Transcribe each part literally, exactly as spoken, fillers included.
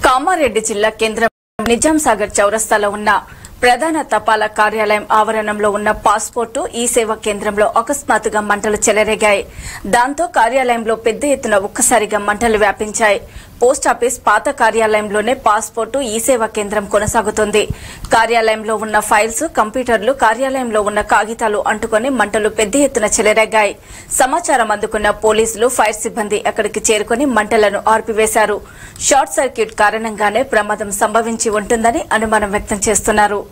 కామారెడ్డి జిల్లా కేంద్రం నిజాం సాగర్ చౌరస్తాలో ఉన్న ప్రధాన తపాలా కార్యాలయం ఆవరణంలో ఉన్న పాస్పోర్టు ఈ సేవా కేంద్రంలో అకస్మాత్తుగా మంటలు చెలరేగాయి. దాంతో కార్యాలయంలో పెద్ద ఎత్తున ఒక్కసారిగా మంటలు వ్యాపించాయి. పోస్టాఫీస్ పాత కార్యాలయంలోనే పాస్పోర్టు ఈ సేవా కేంద్రం కొనసాగుతుంది. కార్యాలయంలో ఉన్న ఫైల్స్, కంప్యూటర్లు, కార్యాలయంలో ఉన్న కాగితాలు అంటుకొని మంటలు పెద్ద ఎత్తున చెలరేగాయి. సమాచారం అందుకున్న పోలీసులు, ఫైర్ సిబ్బంది అక్కడికి చేరుకుని మంటలను ఆర్పివేశారు. షార్ట్ సర్క్యూట్ కారణంగానే ప్రమాదం సంభవించి ఉంటుందని అనుమానం వ్యక్తం చేస్తున్నారు.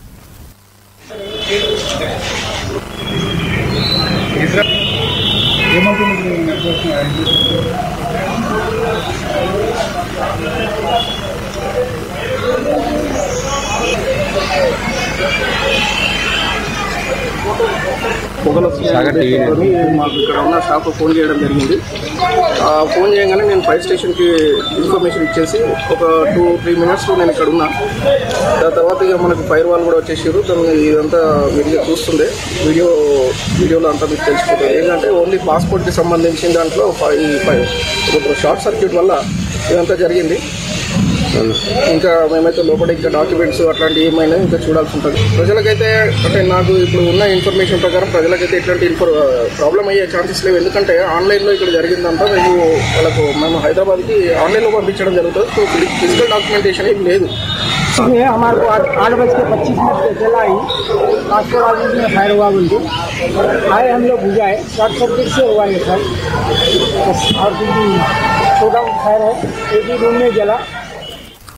మాకు ఇక్కడ ఉన్న షాప్ ఫోన్ చేయడం జరిగింది. ఫోన్ చేయగానే నేను ఫైర్ స్టేషన్కి ఇన్ఫర్మేషన్ ఇచ్చేసి ఒక టూ త్రీ మినిట్స్లో నేను ఇక్కడ ఉన్నా. దాని తర్వాత ఇక మనకు ఫైర్ వాళ్ళు కూడా వచ్చేసారు. దాన్ని ఇదంతా మీరు చూస్తుండే వీడియో వీడియోలో అంతా మీకు తెలిసిపోతుంది. ఏంటంటే ఓన్లీ పాస్పోర్ట్కి సంబంధించిన దాంట్లో ఈ షార్ట్ సర్క్యూట్ వల్ల ఇదంతా జరిగింది. ఇంకా మేమైతే లోపల ఇంకా డాక్యుమెంట్స్ అట్లాంటివి ఏమైనా ఇంకా చూడాల్సి ఉంటుంది. ప్రజలకైతే అంటే నాకు ఇప్పుడు ఉన్న ఇన్ఫర్మేషన్ ప్రకారం ప్రజలకైతే ఇట్లాంటి ఇన్ఫర్ ప్రాబ్లం అయ్యే ఛాన్సెస్ లేవు. ఎందుకంటే ఆన్లైన్లో ఇక్కడ జరిగిందంతా మేము వాళ్ళకు మేము హైదరాబాద్కి ఆన్లైన్లో పంపించడం జరుగుతుంది. సో ఫిజికల్ డాక్యుమెంటేషన్ ఏం లేదు. हमारे को आठ बज के पच्चीस मिनट पे चला आई पासपोर्ट ऑफिस में फायर हुआ बोलते आए हम लोग बुझाए शॉर्ट सर्किट से हुआ है सर और छोटा फायर है एक ही रूम में जला।